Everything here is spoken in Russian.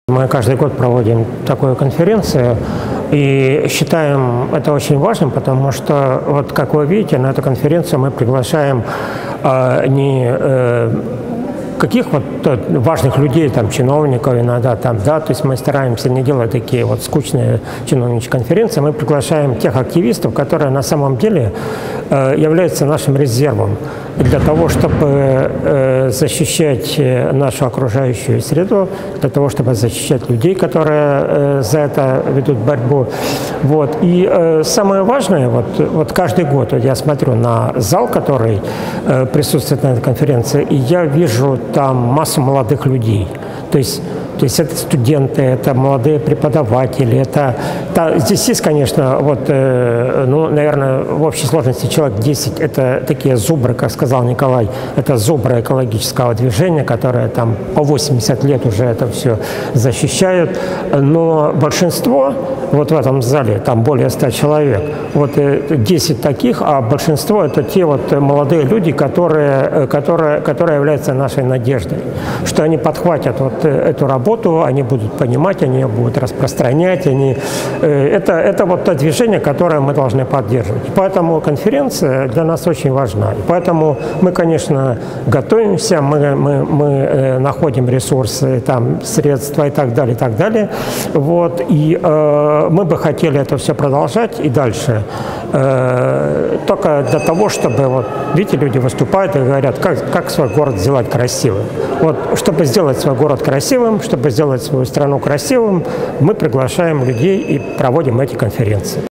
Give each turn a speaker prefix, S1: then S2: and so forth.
S1: Мы каждый год проводим такую конференцию и считаем это очень важным, потому что, вот как вы видите, на эту конференцию мы приглашаем не каких вот важных людей, там, чиновников иногда, там, да, то есть мы стараемся не делать такие вот скучные чиновничьи конференции, мы приглашаем тех активистов, которые на самом деле являются нашим резервом для того, чтобы защищать нашу окружающую среду, для того, чтобы защищать людей, которые за это ведут борьбу. Вот. И самое важное, вот каждый год я смотрю на зал, который присутствует на этой конференции, и я вижу там массу молодых людей. То есть это студенты, это молодые преподаватели, здесь есть, конечно, вот, ну, наверное, в общей сложности человек 10, это такие зубры, как сказал Николай, это зубры экологического движения, которые там по 80 лет уже это все защищают, но большинство, вот в этом зале, там более 100 человек, вот 10 таких, а большинство это те вот молодые люди, которые являются нашей надеждой, что они подхватят вот эту работу, они будут понимать, они ее будут распространять, это вот то движение, которое мы должны поддерживать. Поэтому конференция для нас очень важна. Поэтому мы, конечно, готовимся, мы находим ресурсы, там, средства и так далее, и так далее. Вот, и мы бы хотели это все продолжать и дальше. Только для того, чтобы, вот, видите, люди выступают и говорят, как свой город сделать красивым. Вот, чтобы сделать свой город красивым, чтобы сделать свою страну красивым, мы приглашаем людей и проводим эти конференции.